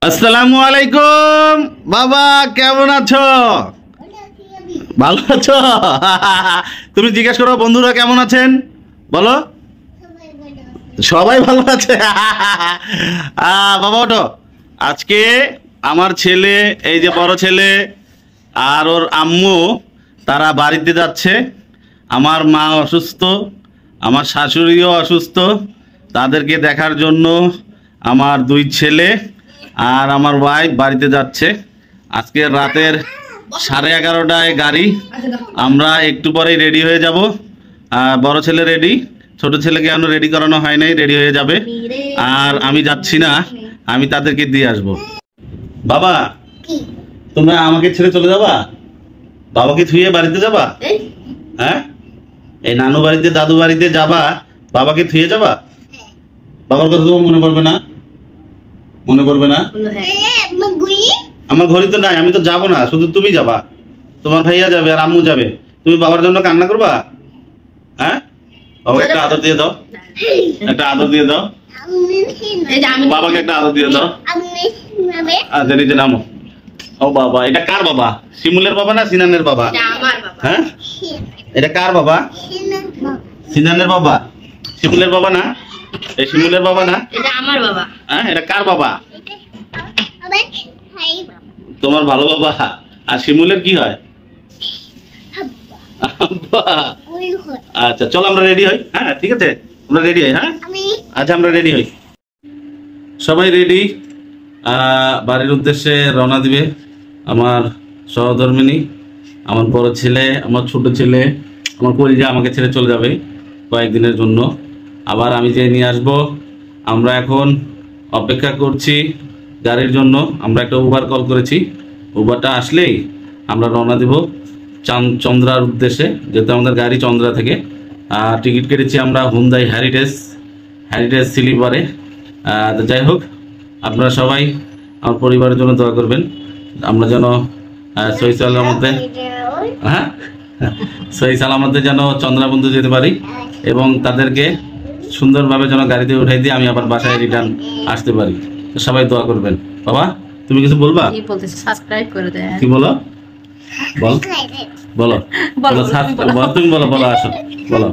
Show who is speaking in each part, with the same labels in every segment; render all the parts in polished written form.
Speaker 1: আসসালামু আলাইকুম বাবা, কেমন আছো? ভালো আছো? তুমি জিজ্ঞেস করো বন্ধুরা কেমন আছেন, বলো। সবাই ভালো আছে। বাবা ওঠো। আজকে আমার ছেলে, এই যে বড় ছেলে আর ওর আম্মু, তারা বাড়িতে যাচ্ছে। আমার মা অসুস্থ, আমার শাশুড়িও অসুস্থ। তাদেরকে দেখার জন্য আমার দুই ছেলে আর আমার ওয়াইফ বাড়িতে যাচ্ছে। আজকে রাতের 11:30টায় গাড়ি। আমরা একটু পরেই রেডি হয়ে যাব। বড় ছেলে রেডি, ছোট ছেলেকে এখনো রেডি করানো হয় নাই, রেডি হয়ে যাবে। আর আমি যাচ্ছি না, আমি তাদেরকে দিয়ে আসব। বাবা, তোমরা আমাকে ছেড়ে চলে যাবা? বাবাকে থুয়ে বাড়িতে যাবা? হ্যাঁ, এই নানু বাড়িতে দাদু বাড়িতে যাবা, বাবাকে থুয়ে যাবা? বাবার কথা তোমার মনে পড়বে না? মনে পড়বে না? আমার ঘড়ি তো নাই, আমি তো যাবো না, শুধু তুমি যাবা, তোমার ভাইয়া যাবে আর আম্মু যাবে। তুমি বাবার জন্য কান্না করবা? হ্যাঁ, বাবাকে একটা আদর দিয়ে দাও, একটা আদর দিয়ে দাও, বাবাকে একটা আদর দিয়ে দাও। আচ্ছা, নিচে নামো। ও বাবা, এটা কার বাবা? শিমুলের বাবা না সিনানের বাবা? হ্যাঁ, এটা কার বাবা? সিনানের বাবা। শিমুলের বাবা না? এই শিমুলের বাবা না?
Speaker 2: এটা আমার বাবা।
Speaker 1: হ্যাঁ, এটা কার বাবা? তোমার ভালো বাবা। আর শিমুলের কি হয়? আচ্ছা, চলো আমরা রেডি হই। হ্যাঁ, ঠিক আছে, আমরা রেডি হই। হ্যাঁ, আচ্ছা, আমরা রেডি হই। সবাই রেডি, বাড়ির উদ্দেশ্যে রওনা দিবে। আমার সহধর্মিনী, আমার বড় ছেলে, আমার ছোট ছেলে, আমার কলিজা আমাকে ছেড়ে চলে যাবে কয়েকদিনের জন্য। আবার আমি যে নিয়ে আসব। আমরা এখন অপেক্ষা করছি গাড়ির জন্য। আমরা একটা উবার কল করেছি, উবারটা আসলেই আমরা রওনা দেব চন্দ্রার উদ্দেশ্যে, যেহেতু আমাদের গাড়ি চন্দ্রা থেকে। টিকিট কেটেছি আমরা হুন্দাই হেরিটেজ স্লিপারে। যাই হোক, আপনারা সবাই আমার পরিবারের জন্য দোয়া করবেন, আমরা যেন সহি সালামতে, হ্যাঁ, সহি সালামতে যেন চন্দ্রাবন্ধু যেতে পারি এবং তাদেরকে সুন্দরভাবে যেন গাড়িতে উঠাই দিয়ে আমি আবার বাসায় রিটার্ন আসতে পারি। সবাই দোয়া করবেন। বাবা, তুমি কিছু বলবা?
Speaker 2: সাবস্ক্রাইব করে দেন।
Speaker 1: কি বলো? বল, বলো, বলো, তুমি বলো, বলো, আসো, বলো।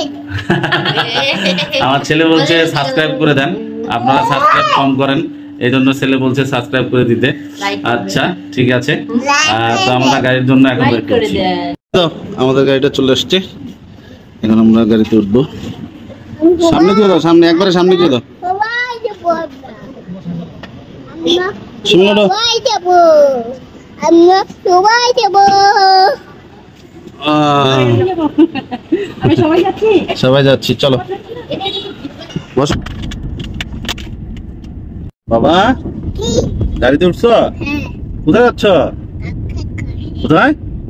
Speaker 1: আমার ছেলে বলছে সাবস্ক্রাইব করে দেন, আপনারা সাবস্ক্রাইব কম করেন, এই জন্য ছেলে বলছে সাবস্ক্রাইব করে দিতে। আচ্ছা, ঠিক আছে। তো আমরা গাড়ির জন্য এখন ওয়েট করছি। তো আমাদের গাড়িটা চলে আসছে, এখন আমরা গাড়িতে উঠবো। সামনে দিয়ে দাও, সামনে, একবারে সামনে দিয়ে দাও। সবাই যাচ্ছি, চলো বস। বাবা, গাড়িতে উঠছো? কোথায় যাচ্ছ? কোথায়?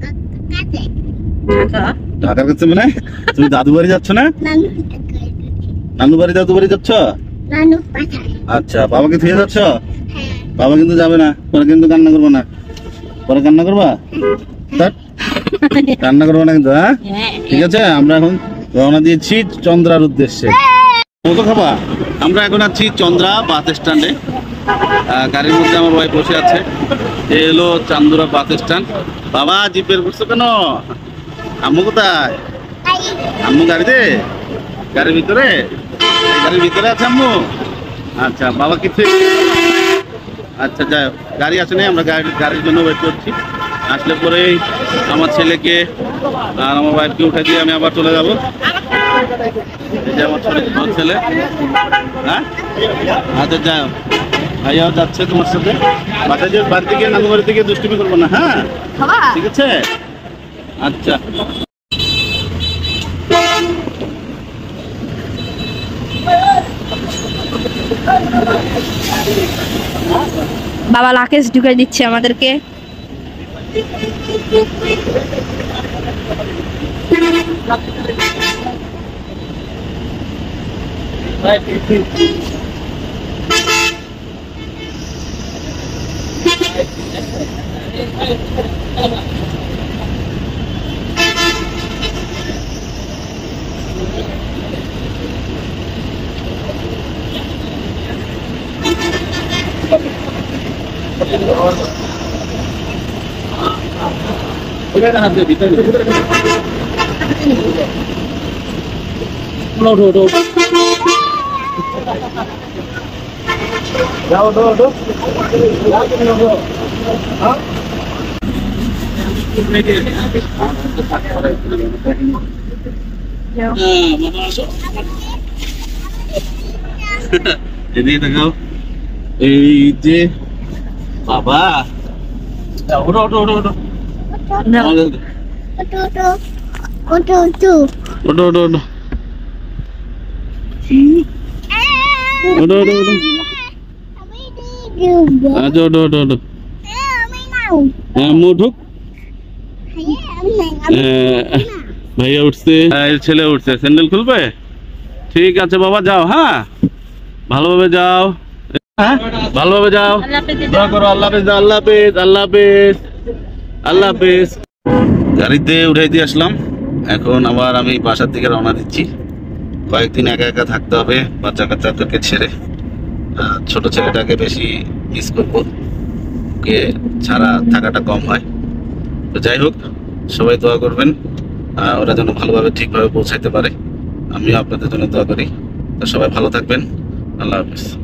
Speaker 1: ঢাকার কাছে? মানে তুমি দাদু বাড়ি যাচ্ছ না? নানু বাড়ি, দাদু বাড়ি যাচ্ছ? আচ্ছা, বাবাকে থুয়ে যাচ্ছ? বাবা কিন্তু যাবে না, পরে কিন্তু কান্না করবো না। পরে কান্না করবা? কান্না করবো না কিন্তু। হ্যাঁ, ঠিক আছে। আমরা এখন রওনা দিয়েছি চন্দ্রার উদ্দেশ্যে। কত খাবা? আমরা এখন আছি চন্দ্রা বাস স্ট্যান্ডে। গাড়ির মধ্যে আমার ওয়াইফ বসে আছে। এ হলো চান্দুরা বাস স্ট্যান্ড। বাবা, জিপ বের করছো কেন? আম্মু কোথায়? আম্মু গাড়িতে, গাড়ির ভিতরে, গাড়ির ভিতরে আছে আম্মু। আচ্ছা, বাবা কিছু, আচ্ছা, যাই হোক, গাড়ি আসে নাই, আমরা গাড়ির জন্য ওয়েট করছি। আসলে পরেই আমার ছেলেকে আর আমার ওয়াইফকে উঠে দিয়ে আমি আবার চলে যাবো। এই যে আমার ছোট ছেলে। হ্যাঁ, আচ্ছা, যাই হোক, ভাইয়াও যাচ্ছে তোমার সাথে। বাড়ি থেকে নানু বাড়ি থেকে দুষ্টুমি করবো না। হ্যাঁ, ঠিক আছে। আচ্ছা,
Speaker 2: বাবা লাকেজ ঢুকাই দিচ্ছে আমাদেরকে।
Speaker 1: এদিকে দেখাও। এই যে বাবা, ওটো ওটো ওটো ওটো ওটো ওটো ওটো ওটো ওটো ওটো আচ্ছা ওটো ওটো ওটো হ্যাঁ মুঠুক ভাইয়া উঠছে, ছেলে উঠছে, স্যান্ডেল খুলবে? ঠিক আছে বাবা, যাও। হ্যাঁ, ভালোভাবে যাও। হ্যাঁ, ভালোভাবে যাও। দোয়া করো। আল্লাহ হাফেজ। আল্লাহ হাফেজ। আল্লাহ হাফেজ। আল্লাহ হাফেজ। গাড়িতে উঠাই দিয়ে আসলাম, এখন আবার আমি বাসার দিকে রওনা দিচ্ছি। কয়েকদিন একা একা থাকতে হবে বাচ্চা কাচ্চাদেরকে ছেড়ে। ছোট ছেলেটাকে বেশি মিস করবো, ওকে ছাড়া থাকাটা কম হয়। তো যাই হোক, সবাই দোয়া করবেন ওরা যেন ভালোভাবে ঠিকভাবে পৌঁছাইতে পারে। আমিও আপনাদের জন্য দোয়া করি। তো সবাই ভালো থাকবেন। আল্লাহ হাফেজ।